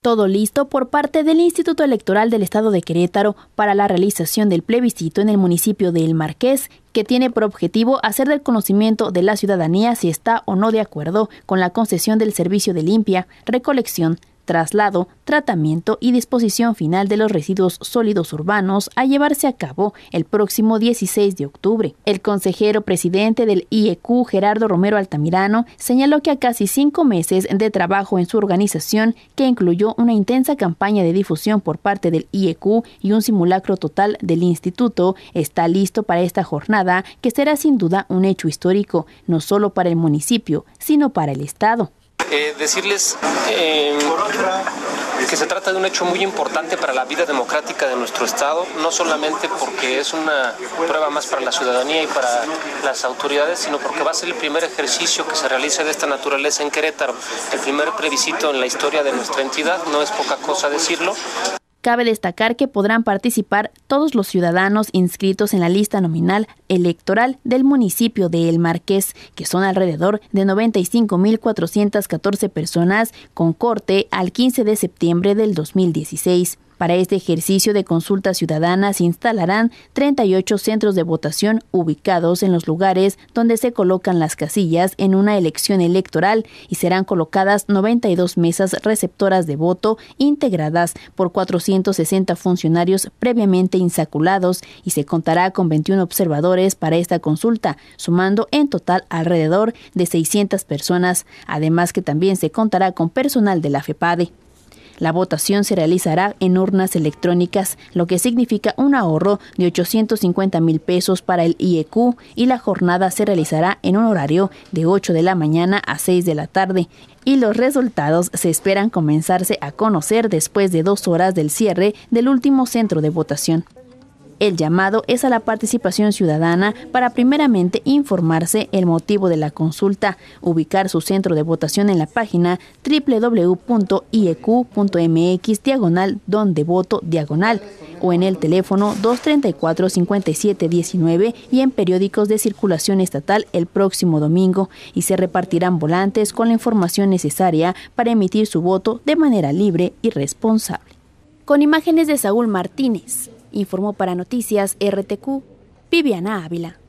Todo listo por parte del Instituto Electoral del Estado de Querétaro para la realización del plebiscito en el municipio de El Marqués, que tiene por objetivo hacer del conocimiento de la ciudadanía si está o no de acuerdo con la concesión del servicio de limpia, recolección, traslado, tratamiento y disposición final de los residuos sólidos urbanos a llevarse a cabo el próximo 16 de octubre. El consejero presidente del IEQ, Gerardo Romero Altamirano, señaló que a casi 5 meses de trabajo en su organización, que incluyó una intensa campaña de difusión por parte del IEQ y un simulacro total del instituto, está listo para esta jornada que será sin duda un hecho histórico, no solo para el municipio, sino para el Estado. Decirles que se trata de un hecho muy importante para la vida democrática de nuestro Estado, no solamente porque es una prueba más para la ciudadanía y para las autoridades, sino porque va a ser el primer ejercicio que se realice de esta naturaleza en Querétaro, el primer plebiscito en la historia de nuestra entidad, no es poca cosa decirlo. Cabe destacar que podrán participar todos los ciudadanos inscritos en la lista nominal electoral del municipio de El Marqués, que son alrededor de 95,414 personas, con corte al 15 de septiembre del 2016. Para este ejercicio de consulta ciudadana se instalarán 38 centros de votación ubicados en los lugares donde se colocan las casillas en una elección electoral y serán colocadas 92 mesas receptoras de voto integradas por 460 funcionarios previamente insaculados y se contará con 21 observadores para esta consulta, sumando en total alrededor de 600 personas, además que también se contará con personal de la FEPADE. La votación se realizará en urnas electrónicas, lo que significa un ahorro de 850,000 pesos para el IEQ, y la jornada se realizará en un horario de 8 de la mañana a 6 de la tarde. Y los resultados se esperan comenzarse a conocer después de 2 horas del cierre del último centro de votación. El llamado es a la participación ciudadana para primeramente informarse el motivo de la consulta, ubicar su centro de votación en la página www.ieq.mx/dondevoto/ o en el teléfono 234-5719 y en periódicos de circulación estatal el próximo domingo, y se repartirán volantes con la información necesaria para emitir su voto de manera libre y responsable. Con imágenes de Saúl Martínez, informó para Noticias RTQ, Viviana Ávila.